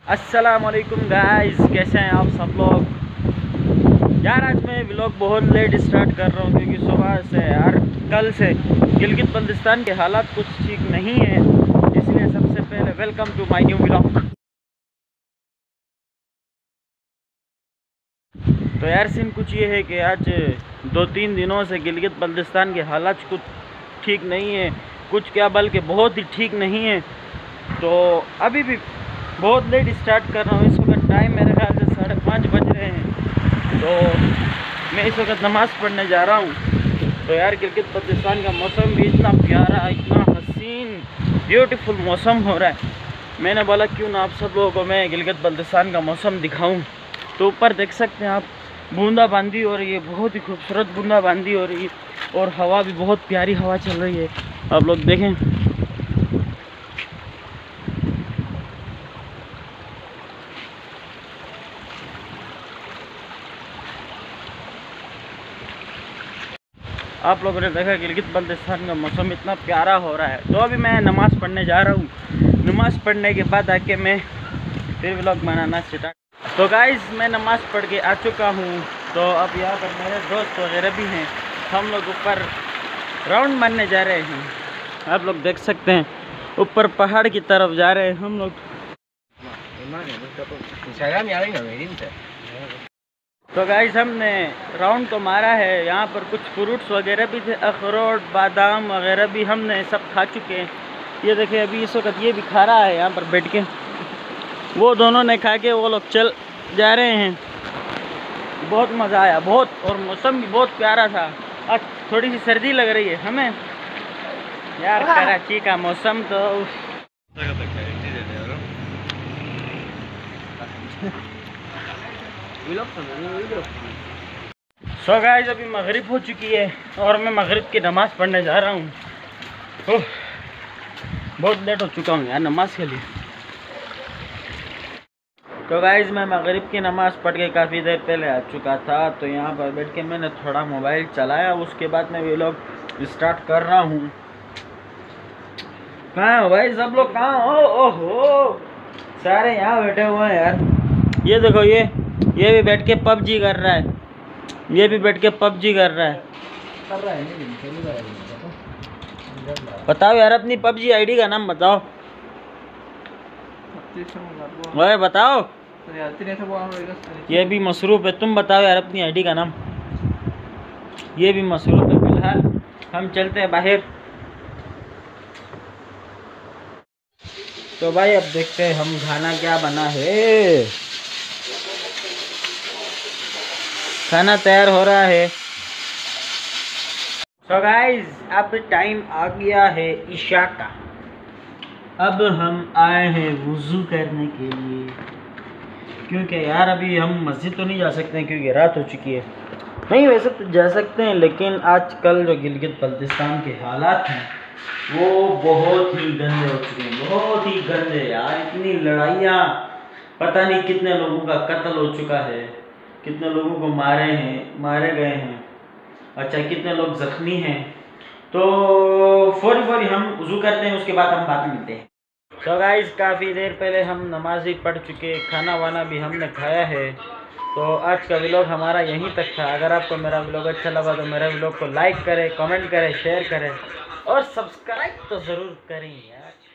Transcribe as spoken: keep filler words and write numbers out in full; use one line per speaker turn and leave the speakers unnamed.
अस्सलामुअलैकुम गाइस, कैसे हैं आप सब लोग। यार आज मैं व्लॉग बहुत लेट स्टार्ट कर रहा हूँ क्योंकि सुबह से यार कल से गिलगित बल्तिस्तान के हालात कुछ ठीक नहीं है, इसलिए सबसे पहले welcome to my new vlog. तो यार सीन कुछ ये है कि आज दो तीन दिनों से गिलगित बल्तिस्तान के हालात कुछ ठीक नहीं है, कुछ क्या बल्कि बहुत ही ठीक नहीं है। तो अभी भी बहुत लेट स्टार्ट कर रहा हूँ। इस वक्त टाइम मेरे ख्याल से साढ़े पाँच बज रहे हैं। तो मैं इस वक्त नमाज़ पढ़ने जा रहा हूँ। तो यार गिलगित बल्तिस्तान का मौसम भी इतना प्यारा, इतना हसीन ब्यूटीफुल मौसम हो रहा है। मैंने बोला क्यों ना आप सब लोगों को मैं गिलगित बल्तिस्तान का मौसम दिखाऊं। तो ऊपर देख सकते हैं आप, बूंदाबांदी हो रही है, बहुत ही खूबसूरत बूंदाबांदी हो रही है और हवा भी बहुत प्यारी हवा चल रही है। आप लोग देखें, आप लोगों ने देखा गिलगित बल्तिस्तान का मौसम इतना प्यारा हो रहा है। तो अभी मैं नमाज़ पढ़ने जा रहा हूँ। नमाज़ पढ़ने के बाद आके मैं फिर व्लॉग बनाना स्टार्ट। तो गाइस मैं नमाज़ पढ़ के आ चुका हूँ। तो अब यहाँ पर मेरे दोस्त वगैरह भी हैं, हम लोग ऊपर राउंड मारने जा रहे हैं। आप लोग देख सकते हैं ऊपर पहाड़ की तरफ जा रहे हैं हम लोग। तो गाइस हमने राउंड तो मारा है, यहाँ पर कुछ फ्रूट्स वगैरह भी थे, अखरोट बादाम वगैरह भी हमने सब खा चुके हैं। ये देखिए अभी इस वक्त ये भी खा रहा है यहाँ पर बैठ के, वो दोनों ने खा के वो लोग चल जा रहे हैं। बहुत मज़ा आया बहुत, और मौसम भी बहुत प्यारा था। आज थोड़ी सी सर्दी लग रही है हमें यार, कराची का मौसम तो सो गाइस अभी मगरिब हो चुकी है और मैं मगरिब की नमाज़ पढ़ने जा रहा हूँ। बहुत लेट हो चुका हूँ यार नमाज के लिए। तो गाइस मैं मगरिब की नमाज़ पढ़ के काफ़ी देर पहले आ चुका था। तो यहाँ पर बैठ के मैंने थोड़ा मोबाइल चलाया, उसके बाद मैं व्लॉग स्टार्ट कर रहा हूँ। कहाँ हो भाई सब लोग, कहाँ हो? ओहो सारे यहाँ बैठे हुए हैं यार। ये देखो, ये ये भी बैठ के पबजी कर रहा है, ये भी बैठ के पबजी कर रहा है। बताओ यार अपनी पबजी आईडी का नाम बताओ। ओए बताओ, ये भी मसरूफ है, तुम बताओ यार अपनी आईडी का नाम। ये भी मसरूफ है। फिलहाल हम चलते हैं बाहर। तो भाई अब देखते हैं हम खाना क्या बना है। खाना तैयार हो रहा है। सो गाइस अब टाइम आ गया है ईशा का। अब हम आए हैं वुज़ू करने के लिए, क्योंकि यार अभी हम मस्जिद तो नहीं जा सकते हैं क्योंकि रात हो चुकी है। नहीं वैसे तो जा सकते हैं, लेकिन आजकल जो गिलगित बल्तिस्तान के हालात हैं वो बहुत ही गंदे हो चुके हैं, बहुत ही गंदे यार। इतनी लड़ाइयाँ, पता नहीं कितने लोगों का कत्ल हो चुका है, कितने लोगों को मारे हैं मारे गए हैं, अच्छा कितने लोग ज़ख्मी हैं। तो फौरी फौरी हम वज़ू करते हैं, उसके बाद हम बाद में मिलते हैं। तो गाइस काफ़ी देर पहले हम नमाज़ ही पढ़ चुके, खाना वाना भी हमने खाया है। तो आज का व्लॉग हमारा यहीं तक था। अगर आपको मेरा व्लॉग अच्छा लगा तो मेरे व्लॉग को लाइक करें, कमेंट करें, शेयर करें और सब्सक्राइब तो ज़रूर करें यार।